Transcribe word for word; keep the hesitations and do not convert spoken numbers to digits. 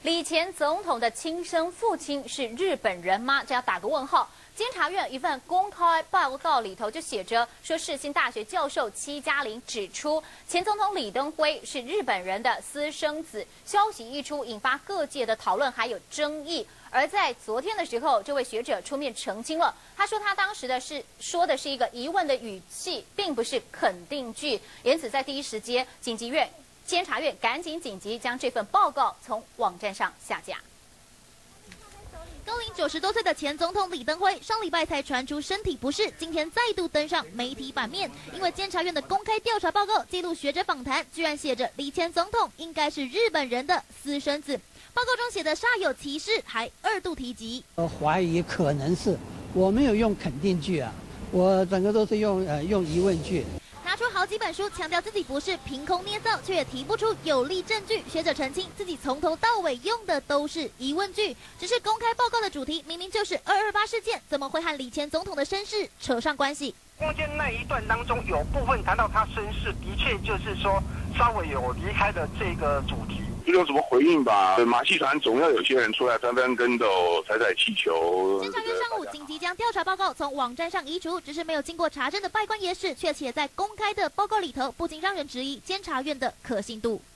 李前总统的亲生父亲是日本人吗？这要打个问号。监察院一份公开报告里头就写着说，世新大学教授戚家麟指出，前总统李登辉是日本人的私生子。消息一出，引发各界的讨论还有争议。而在昨天的时候，这位学者出面澄清了，他说他当时的是说的是一个疑问的语气，并不是肯定句。因此，在第一时间，紧急院。 监察院赶紧紧急将这份报告从网站上下架。 高龄九十多岁的前总统李登辉上礼拜才传出身体不适，今天再度登上媒体版面。因为监察院的公开调查报告记录学者访谈，居然写着李前总统应该是日本人的私生子。报告中写的煞有其事，还二度提及。 我怀疑可能是，我没有用肯定句啊，我整个都是用呃用疑问句。 拿出好几本书，强调自己不是凭空捏造，却也提不出有力证据。学者澄清，自己从头到尾用的都是疑问句，只是公开报告的主题明明就是二二八事件，怎么会和李前总统的身世扯上关系？ 中间那一段当中有部分谈到他身世，的确就是说稍微有离开的这个主题。 不知道怎么回应吧？马戏团总要有些人出来翻翻跟斗、踩踩气球。 监察院上午紧急将调查报告从网站上移除，只是没有经过查证的拜官野史，却写在公开的报告里头，不禁让人质疑监察院的可信度。